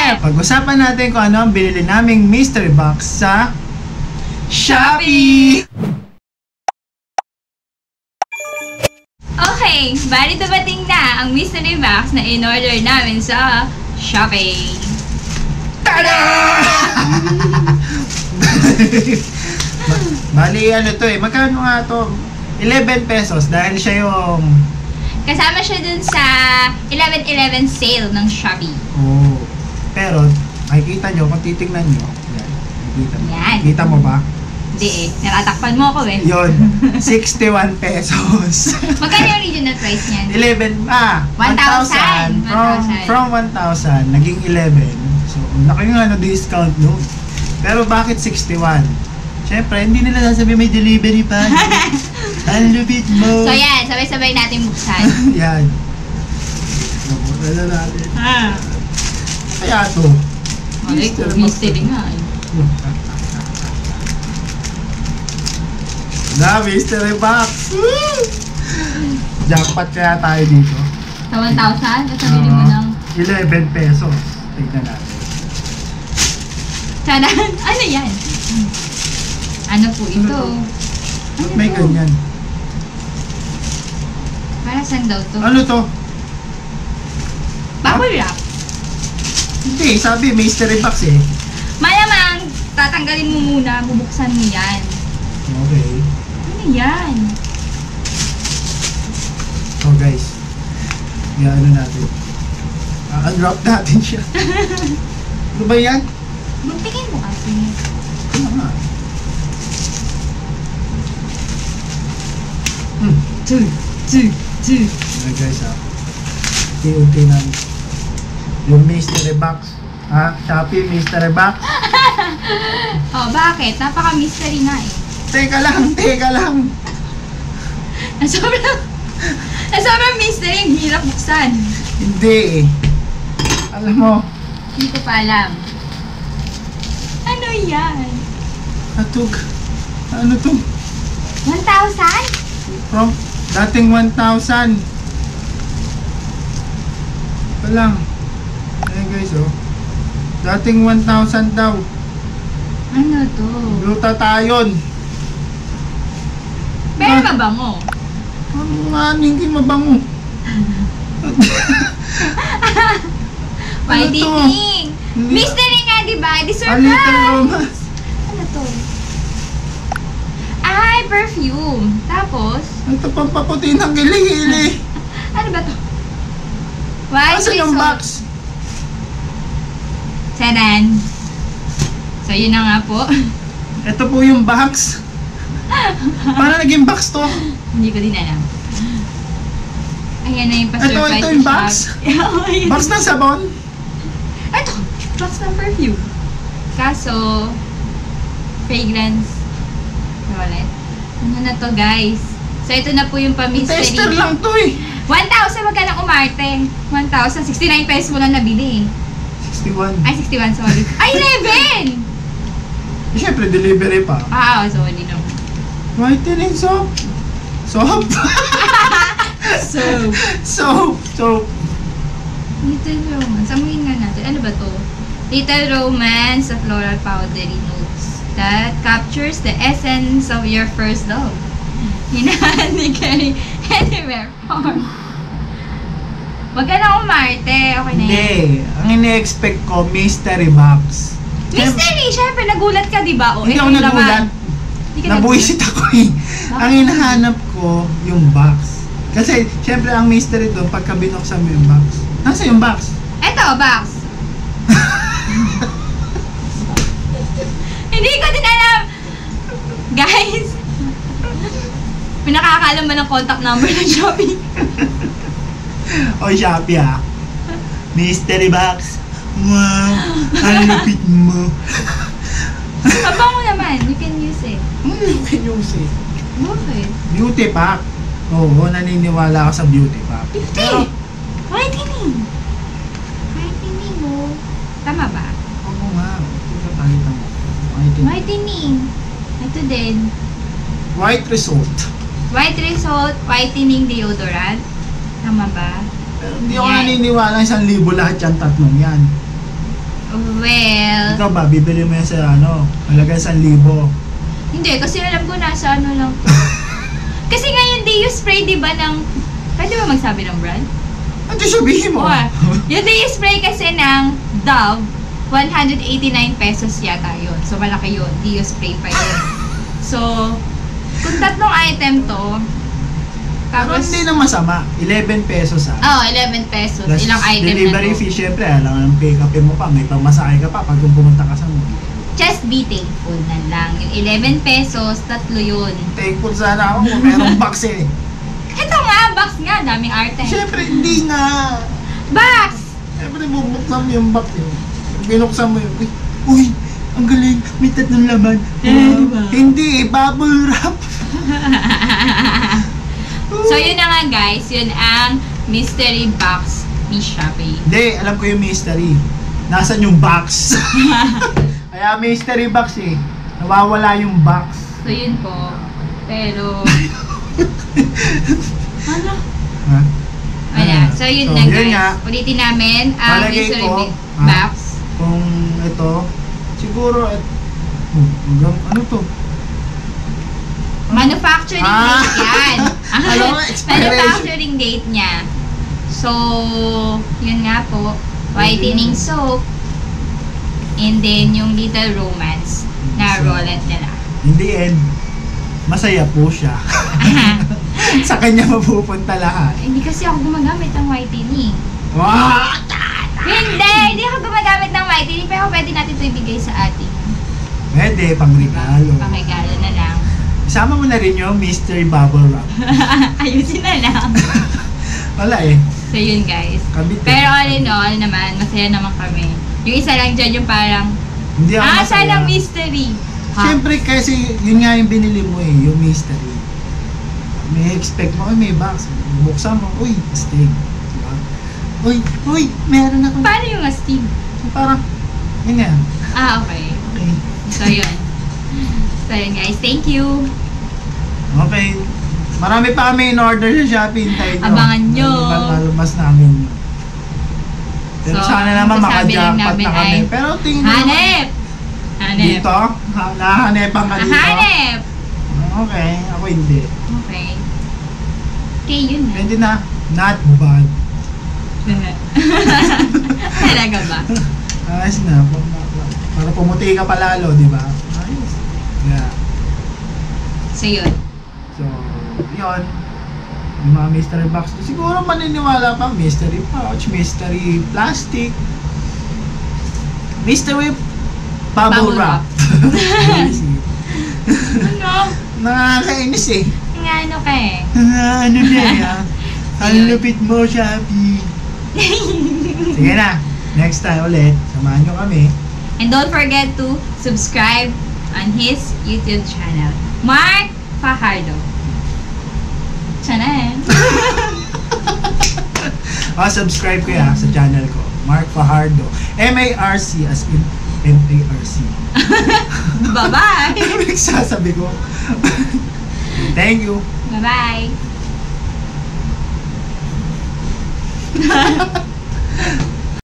Pag-usapan natin kung ano ang binili naming mystery box sa Shopee! Okay, bali dumating na ang mystery box na in-order namin sa Shopee. Tada! Bali, ano to eh, magkano nga to? 11 pesos dahil siya yung... Kasama siya dun sa 11/11 sale ng Shopee. Oh, pero makikita nyo, kung titignan nyo, yan, makikita mo. Yan. Kita mo ba? Hindi eh, natatakpan mo ako eh. Yun, 61 pesos. Magkano yung original price niyan? 1,000. 1,000. From 1,000, naging 11. So, laki nga na discount no. Pero bakit 61? Siyempre, hindi nila sasabi may delivery pa. Ang lupit mo. So yan, sabay-sabay natin buksan. Yan. Buksan na natin. Kaya to. Malay ko, mystery nga eh. Na, mystery box! Jackpot kaya tayo dito. Sa 1,000? At sabili mo ng... 11 pesos. Tignan natin. Sana, ano yan? Ano po ito? Ba't may ganyan? Para saan daw to? Ano to? Bubble wrap. Hindi, sabi mystery box eh. Malamang, tatanggalin mo muna, bubuksan mo yan. Okay. Ano yan? So guys, ano natin. Unwrap natin siya. Ano ba yan? Magtingin mo kasi. Ano nga? Ano guys ha? Unti-unti namin. Yung mystery box. Ha? Shopee mystery box. Oh, bakit? Napaka-mystery nga eh. Teka lang. Sobrang mystery, ang hirap buksan. Hindi eh. Alam mo, Hindi ko pa alam. Ano yan? Atug. Ano to? 1,000? From dating 1,000. Palang. Ayan guys oh. Dating 1,000 daw. Ano to? Glutathione. Pero mabango. Ano nga, hindi mabango. Whitening! Mystery nga, diba? Di Little surprise! Romance. Ano to? Ay, perfume. Tapos, Ito pang paputi ng gili-gili. ano ba to? White Asan yung result. box? Saran. So, yun na nga po. Ito po yung box. Paano naging box to? Hindi ko din alam. Ayan na yung pa-surprise. Ito yung box? Ayan. Box ng sabon? Ito, box ng perfume. Kaso, fragrance. Wallet. Ano na to, guys? So, ito na po yung pa-mystery. Tester lang to eh. 1,000, wag ka lang umarte. 1,000, 69 pesos mo lang nabili. 61. Ay, 61, sorry. Ay, 11! Siyempre, delivery pa. Sorry no. Whitening soap. Soap? Soap. Little Romance. Amuin nga natin. Ano ba to? Little Romance, a floral powdery notes that captures the essence of your first love. Hindi carry anywhere from. Wag ka na umarte. Okay na Hindi. yan. Ang ini-expect ko, mystery box. Mystery! Siyempre, nagulat ka, diba? O, Hindi ito ako yung nagulat. laman. Hindi ka Nabuisit ako eh. Ang hinahanap ko, yung box. Kasi, siyempre, ang mystery doon, pagka binuksan mo yung box. Nasa yung box? Ito, box. Hindi ko din alam. Guys, may nakakaalam ba ng contact number ng Shopee? O, Shopee ah. Mystery box. Wow. Ang lupit mo. Mabango naman. You can use it. You can use it. Bakit? Beauty pack. Oo, naniniwala ako sa beauty pack. Hindi. Whitening. Whitening mo. Tama ba? Oo nga. Ito palitan mo. Whitening. Whitening. Ito din. White result. White Result Whitening Deodorant. Tama ba? Pero hindi ako Yan. naniniwala 1,000 lahat yung tatlong yan. Well, Ikaw ba, bibili mo yan sa halagang 1,000. hindi. Kasi alam ko nasa ano lang. Kasi nga yung Deo spray, di ba, pwede ba magsabi ng brand? Ano sabihin mo? Yung Deo spray kasi ng Dove, 189 pesos yata yun. So, malaki yun. Deo spray pa yun. So, kung 3 item to, Pero tapos... hindi na masama. 11 pesos 11 pesos. Plus Ilang item delivery na to. fee, syempre, alam ng pick upin mo pa. May pamasahe ka pa pag pumunta ka sa mall. Just be thankful na lang. Yung 11 pesos, 3 yun. Thankful sana ako kung merong box eh. Ito nga, box nga. Daming arte. Syempre, hindi nga. Box! Syempre, bubuksan mo yung box yun. Binuksan mo yun. Uy, ang galing. May 3 laman. Diba? Hindi, bubble wrap. So, yun na nga guys. Yun ang mystery box ni Shopee. Hindi, alam ko yung mystery. Nasaan yung box? Kaya mystery box eh. Nawawala yung box. So, yun po. Pero... ano? Ha? Wala. So, yun na yun guys. nga. Ulitin namin ang Palagay mystery ko, box. Kung ito, siguro, ano to? Manufacturing date yan. Alam mo, expiration. Manufacturing date niya. So, yun nga po. Whitening soap. And then, yung Little Romance na rollant nila. In the end, masaya po siya. Sa kanya mapupunta lahat. Hindi kasi ako gumagamit ng whitening. Wow! Hindi ako gumagamit ng whitening. Pero pwede natin ito ibigay sa ating Pwede, pang-regalo. pangregalo na lang. Isama mo na rin yung mystery bubble wrap. Ayusin na lang. Wala eh. So yun guys. Kabit eh. Pero all in all naman, masaya naman kami. Yung isa lang dyan yung parang, Hindi ako masaya. sanang mystery. Siyempre kasi yun nga yung binili mo eh, yung mystery. May expect mo, may box. Buksan mo, uy, steak. Diba? Uy, meron ako. Paano yung astig? So, parang, yun nga. Okay. Okay. So yun. So yun guys, thank you. Okay. Marami pa kami in order sa Shopee. Hintayin nyo. Abangan nyo. Malabas namin. Pero So, sana naman masasabi lang maka-jackpot namin na kami. ay, Pero tingin nyo. Hanep! Hanep. Dito? Nahahanepan ka dito? Hanep! Okay. Ako hindi. Okay. Okay, yun na. Pwede na. Not bad. Talaga ba? Ayos na. Para pumuti ka palalo, di ba? Ayos. Yeah. So yun. So, yun. Yung mga mystery box. Siguro maniniwala pa. Mystery pouch, mystery plastic, mystery bubble wrap. Ano? Nakakainis eh. Nga ano ka eh. Ano niya ah? Ang lupit mo, Shopee. Sige na. Next time ulit. Samahan nyo kami. And don't forget to subscribe on his YouTube channel. Mark Fajardo. Chanan. Subscribe ko ya sa channel ko. Mark Fajardo. M-A-R-C as in M-A-R-C. Bye-bye. Ano yung sasabi ko? Thank you. Bye-bye.